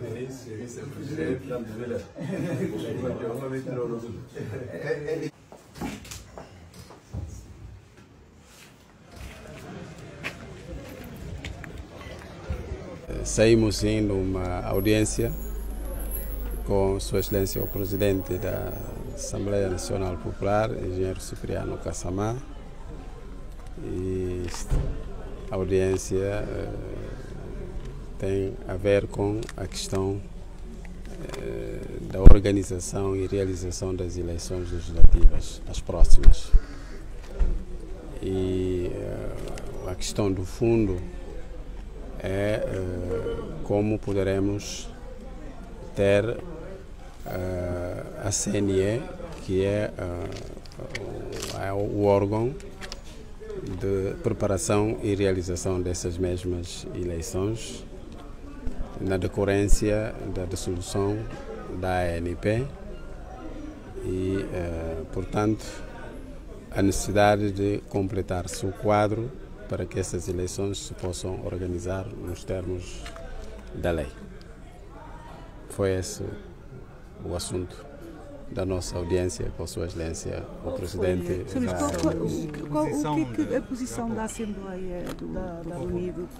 ministro, vice-presidente, saímos sim de uma audiência com Sua Excelência o Presidente da Assembleia Nacional Popular, Engenheiro Cipriano Kassamá, e a audiência tem a ver com a questão da organização e realização das eleições legislativas, as próximas. E a questão do fundo é como poderemos ter a CNE, que é o órgão de preparação e realização dessas mesmas eleições, na decorrência da dissolução da ANP e, portanto, a necessidade de completar-se o quadro para que essas eleições se possam organizar nos termos da lei. Foi esse o assunto da nossa audiência com Sua Excelência o Presidente. O que é a posição da Assembleia da Unido?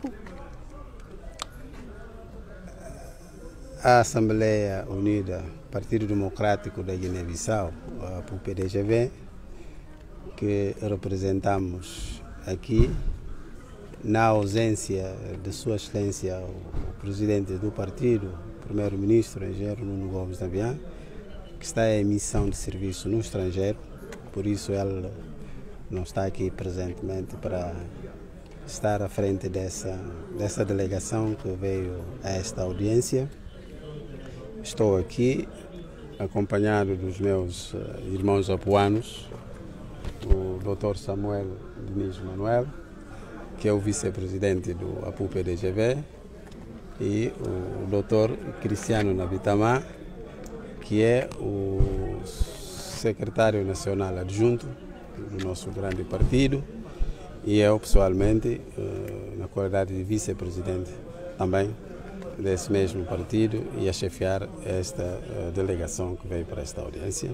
A Assembleia Unida, Partido Democrático da Guiné-Bissau, o PDGV, que representamos aqui, na ausência de Sua Excelência o Presidente do Partido, Primeiro-Ministro, Engenheiro Nuno Gomes Nabian, que está em missão de serviço no estrangeiro, por isso ele não está aqui presentemente para estar à frente dessa delegação que veio a esta audiência. Estou aqui acompanhado dos meus irmãos apuanos, o Dr. Samuel Diniz Manuel, que é o vice-presidente do APU-PDGV, e o Dr. Cristiano Nabitamá, que é o secretário nacional adjunto do nosso grande partido, e eu pessoalmente, na qualidade de vice-presidente também desse mesmo partido, e a chefiar esta delegação que veio para esta audiência.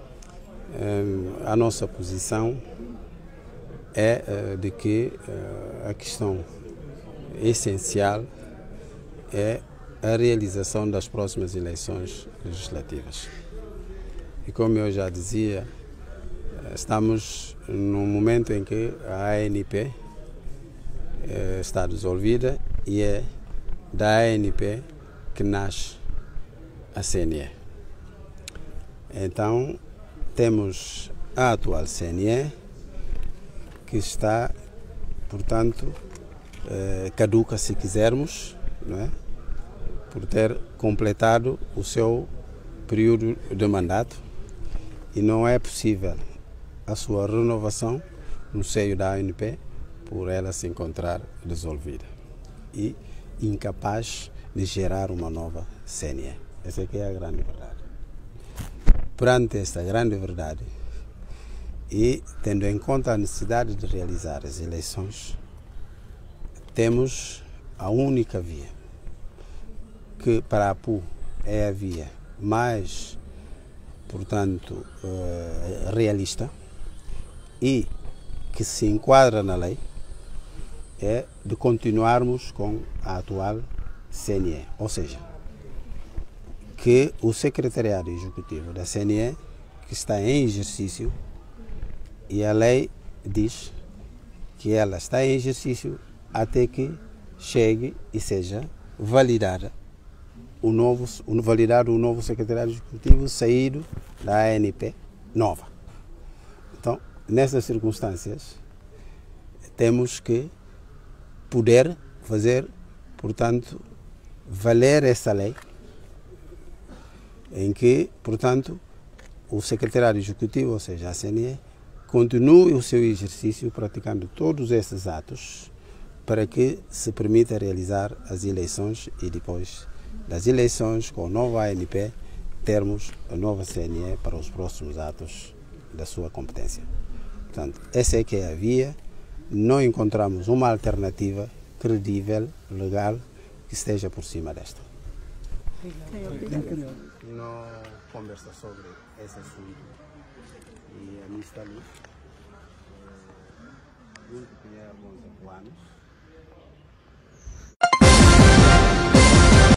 A nossa posição é de que a questão essencial é a realização das próximas eleições legislativas. E como eu já dizia, estamos num momento em que a ANP está dissolvida e é da ANP que nasce a CNE. Então, temos a atual CNE, que está, portanto, caduca, se quisermos, não é? Por ter completado o seu período de mandato, e não é possível a sua renovação no seio da ANP por ela se encontrar dissolvida e incapaz de gerar uma nova CNE. Essa aqui é a grande verdade. Perante esta grande verdade, e tendo em conta a necessidade de realizar as eleições, temos a única via, que para a APU é a via mais, portanto, realista e que se enquadra na lei, é de continuarmos com a atual CNE, ou seja, que o Secretariado Executivo da CNE, que está em exercício, e a lei diz que ela está em exercício até que chegue e seja validado o novo Secretariado Executivo saído da ANP nova. Então, nessas circunstâncias, temos que poder fazer, portanto, valer essa lei, em que, portanto, o Secretariado Executivo, ou seja, a CNE, continue o seu exercício praticando todos esses atos para que se permita realizar as eleições e depois das eleições com a nova ANP termos a nova CNE para os próximos atos da sua competência. Portanto, essa é que é a via. Não encontramos uma alternativa credível, legal, que esteja por cima desta. E não conversa sobre esse assunto. E a mim está ali. Junto com ela, 11 anos.